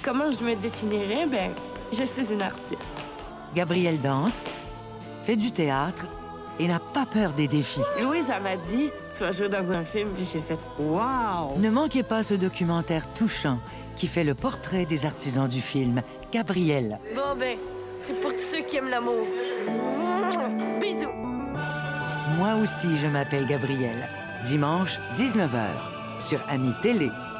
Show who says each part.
Speaker 1: Comment je me définirais? Ben, je suis une artiste.
Speaker 2: Gabrielle danse, fait du théâtre et n'a pas peur des défis.
Speaker 1: Louise, elle m'a dit, tu vas jouer dans un film, puis j'ai fait « Wow! »
Speaker 2: Ne manquez pas ce documentaire touchant qui fait le portrait des artisans du film, Gabrielle.
Speaker 1: Bon, ben, c'est pour tous ceux qui aiment l'amour. Bisous!
Speaker 2: Moi aussi, je m'appelle Gabrielle. Dimanche, 19h, sur Ami Télé.